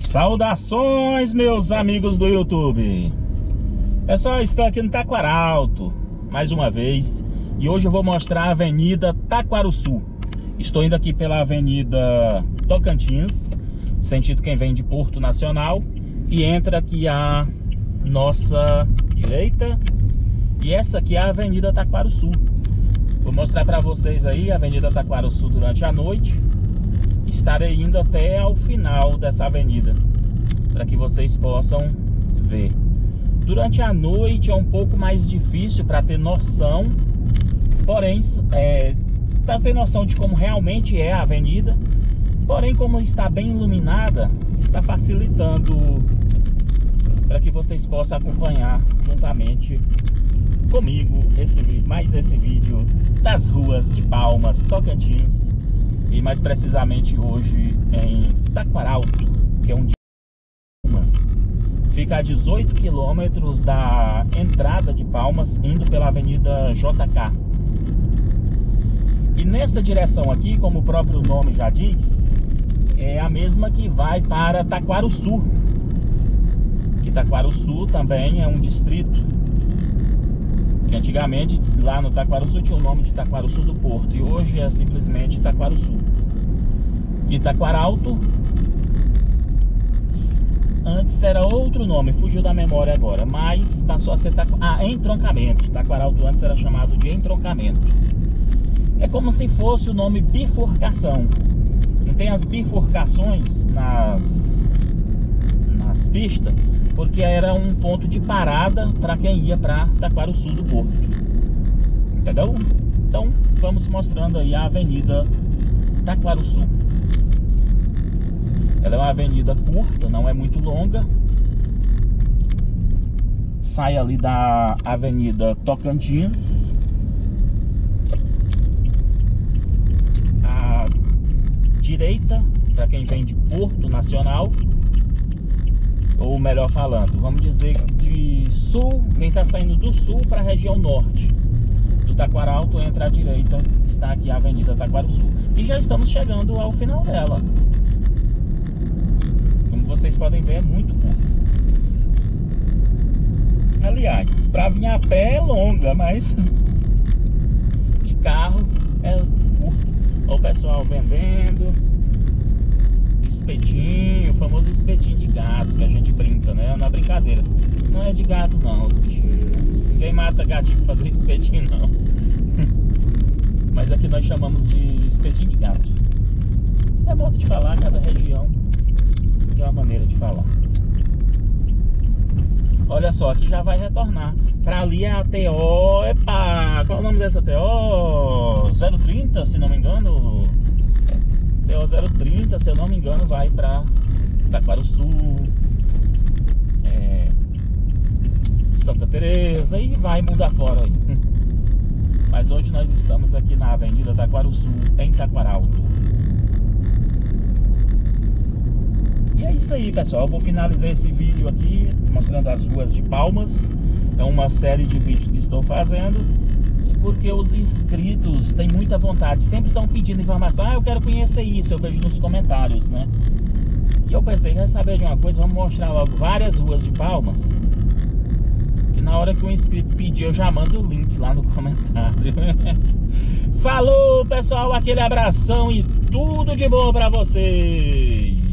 Saudações, meus amigos do YouTube. Pessoal, estou aqui no Taquaralto mais uma vez e hoje eu vou mostrar a Avenida Taquaruçu. Estou indo aqui pela Avenida Tocantins, sentido quem vem de Porto Nacional, e entra aqui à nossa direita, e essa aqui é a Avenida Taquaruçu. Vou mostrar para vocês aí a Avenida Taquaruçu durante a noite. Estarei indo até ao final dessa avenida para que vocês possam ver. Durante a noite é um pouco mais difícil para ter noção, porém para ter noção de como realmente é a avenida. Porém, como está bem iluminada, está facilitando para que vocês possam acompanhar juntamente comigo mais esse vídeo das ruas de Palmas, Tocantins. E mais precisamente hoje em Taquaralto, que é um de Palmas. Fica a 18 quilômetros da entrada de Palmas, indo pela Avenida JK. E nessa direção aqui, como o próprio nome já diz, é a mesma que vai para Taquaruçu. Que Taquaruçu também é um distrito. Que antigamente lá no Taquaruçu tinha o nome de Taquaruçu do Porto e hoje é simplesmente Taquaruçu. E Taquaralto antes era outro nome, fugiu da memória agora, mas passou a ser entroncamento. Taquaralto antes era chamado de entroncamento. É como se fosse o nome bifurcação. Não tem as bifurcações nas pistas, porque era um ponto de parada para quem ia para Taquaruçu do Porto. Entendeu? Então vamos mostrando aí a Avenida Taquaruçu. Ela é uma avenida curta, não é muito longa. Sai ali da Avenida Tocantins. À direita, para quem vem de Porto Nacional. Ou melhor falando, vamos dizer de sul, quem está saindo do sul para a região norte do Taquaralto, entra à direita, está aqui a Avenida Taquaruçu. E já estamos chegando ao final dela. Como vocês podem ver, é muito curto. Aliás, para vir a pé é longa, mas de carro é curto. Olha o pessoal vendendo espetinho, o famoso espetinho de gato que a gente brinca, né? Na brincadeira. Não é de gato não, os bichinhos. Ninguém mata gatinho pra fazer espetinho não. Mas aqui nós chamamos de espetinho de gato. É modo de falar, cada região tem uma maneira de falar. Olha só, aqui já vai retornar. Pra ali é a TO. Epa! Qual é o nome dessa TO? 030, se não me engano. TO 030, se eu não me engano, vai para Taquaruçu, Santa Teresa e vai mudar fora aí. Mas hoje nós estamos aqui na Avenida Taquaruçu, em Taquaralto. E é isso aí, pessoal. Eu vou finalizar esse vídeo aqui mostrando as ruas de Palmas. É uma série de vídeos que estou fazendo porque os inscritos têm muita vontade, sempre estão pedindo informação. Eu quero conhecer isso, eu vejo nos comentários, né? E eu pensei, quer saber de uma coisa? Vamos mostrar logo várias ruas de Palmas, que na hora que o inscrito pedir, eu já mando o link lá no comentário. Falou, pessoal, aquele abração e tudo de bom pra vocês!